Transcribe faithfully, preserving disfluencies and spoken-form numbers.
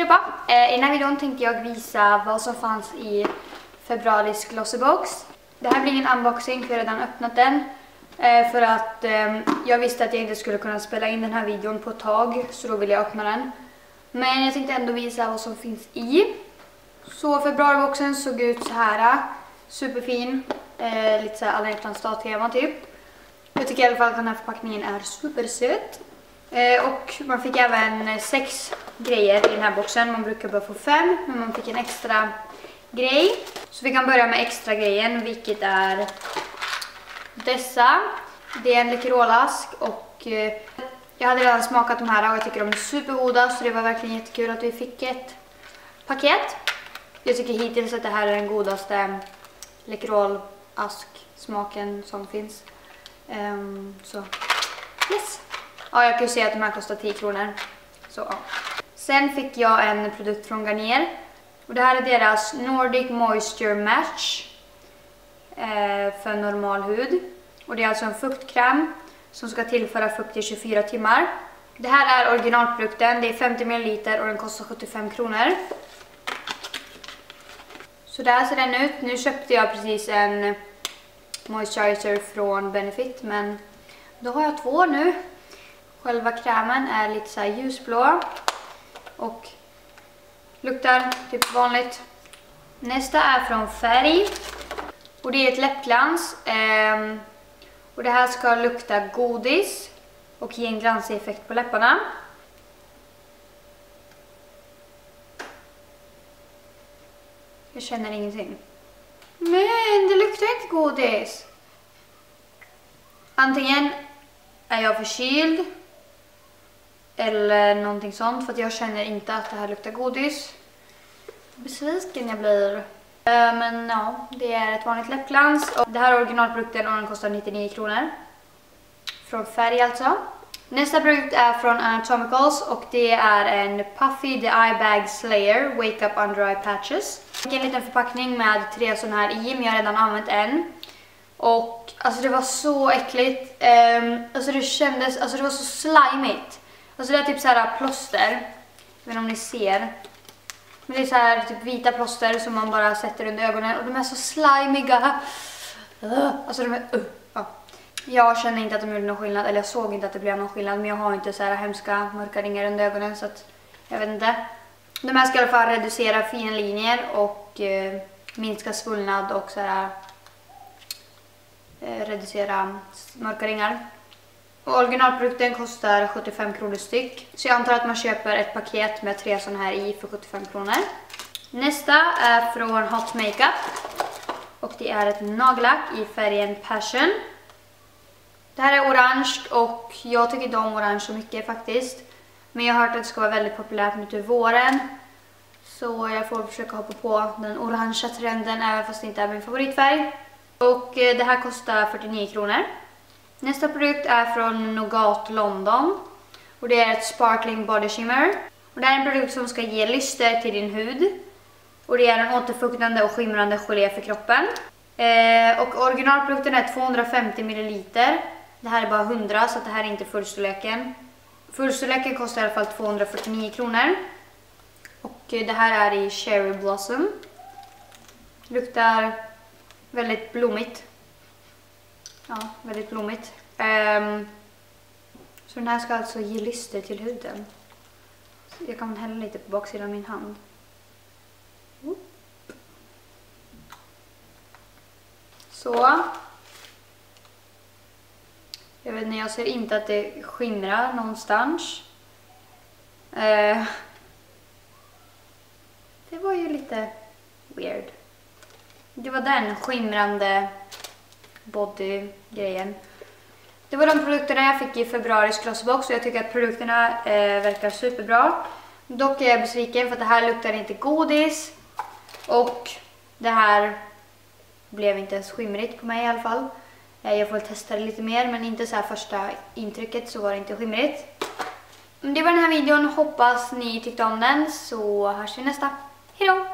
allihopa! Eh, I den här videon tänkte jag visa vad som fanns i februaris Glossybox. Det här blir ingen unboxing för jag har redan öppnat den. Eh, för att eh, jag visste att jag inte skulle kunna spela in den här videon på ett tag, så då ville jag öppna den. Men jag tänkte ändå visa vad som finns i. Så februariboxen såg ut så här. Superfin. Eh, lite så här alla hjärtans dag-tema typ. Jag tycker i alla fall att den här förpackningen är supersöt. Eh, och man fick även sex grejer i den här boxen. Man brukar bara få fem, men man fick en extra grej. Så vi kan börja med extra grejen, vilket är dessa. Det är en Läkerolask och eh, jag hade redan smakat de här och jag tycker de är supergoda, så det var verkligen jättekul att vi fick ett paket. Jag tycker hittills att det här är den godaste Läkerolask smaken som finns. Um, så yes. Ja, jag kan ju se att de här kostar tio kronor. Så ja. Sen fick jag en produkt från Garnier. Och det här är deras Nordic Moisture Match eh, för normal hud. Och det är alltså en fuktkräm som ska tillföra fukt i tjugofyra timmar. Det här är originalprodukten. Det är femtio milliliter och den kostar sjuttiofem kronor. Så där ser den ut. Nu köpte jag precis en moisturizer från Benefit, men då har jag två nu. Själva krämen är lite så här ljusblå och luktar typ vanligt. Nästa är från Färg och det är ett läppglans. Ehm, och det här ska lukta godis och ge en glansig effekt på läpparna. Jag känner ingenting. Men det luktar inte godis. Antingen är jag förkyld eller någonting sånt, för att jag känner inte att det här luktar godis. Besviken jag blir. Men ja, det är ett vanligt läppglans. Och det här är originalprodukten och den kostar nittionio kronor. Från Färg alltså. Nästa produkt är från Anatomicals och det är en Puffy The Eye Bag Slayer Wake Up Under Eye Patches. En liten förpackning med tre sådana här i, men jag har redan använt en. Och alltså det var så äckligt. Um, alltså det kändes, alltså det var så slimigt. Alltså det är typ så här plåster. Jag vet inte om ni ser. Men det är så här typ vita plåster som man bara sätter under ögonen. Och de är så slimiga. Uh, alltså de är... Uh, ja. Jag känner inte att de gjorde någon skillnad. Eller jag såg inte att det blev någon skillnad. Men jag har inte så här hemska mörka ringar under ögonen. Så att jag vet inte. De här ska i alla fall reducera finlinjer och eh, minska svullnad och så här, eh, reducera mörka ringar. Och originalprodukten kostar sjuttiofem kronor styck. Så jag antar att man köper ett paket med tre sådana här i för sjuttiofem kronor. Nästa är från Hot Makeup. Och det är ett nagellack i färgen Passion. Det här är orange och jag tycker inte om orange så mycket faktiskt. Men jag har hört att det ska vara väldigt populärt nu till våren. Så jag får försöka hoppa på den orangea trenden även fast det inte är min favoritfärg. Och det här kostar fyrtionio kronor. Nästa produkt är från Nougat London. Och det är ett Sparkling Body Shimmer. Och det är en produkt som ska ge lyster till din hud. Och det är en återfuktande och skimrande gelé för kroppen. Eh, och originalprodukten är tvåhundrafemtio milliliter. Det här är bara hundra, så att det här är inte fullstorleken. Fullstorleken kostar i alla fall tvåhundrafyrtionio kronor. Och det här är i Cherry Blossom. Luktar väldigt blommigt. Ja, väldigt blommigt. Um, så den här ska alltså ge lyster till huden. Så jag kan hälla lite på baksidan av min hand. Oop. Så. Jag vet inte, jag ser inte att det skimrar någonstans. Uh, det var ju lite weird. Det var den skimrande body-grejen. Det var de produkterna jag fick i februaris Glossybox och jag tycker att produkterna eh, verkar superbra. Dock är jag besviken för att det här luktar inte godis. Och det här blev inte ens skimrigt på mig i alla fall. Eh, jag får testa det lite mer, men inte så här första intrycket så var det inte skimrigt. Det var den här videon. Hoppas ni tyckte om den, så hörs vi nästa. Hej då!